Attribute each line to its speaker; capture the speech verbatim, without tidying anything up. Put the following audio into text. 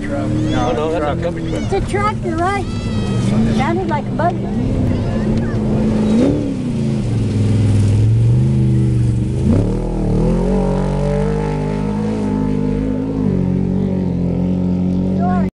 Speaker 1: truck. No,
Speaker 2: Oh, no, that's
Speaker 1: truck.
Speaker 2: a company truck.
Speaker 3: It's a tractor, right? Sounded like a buggy.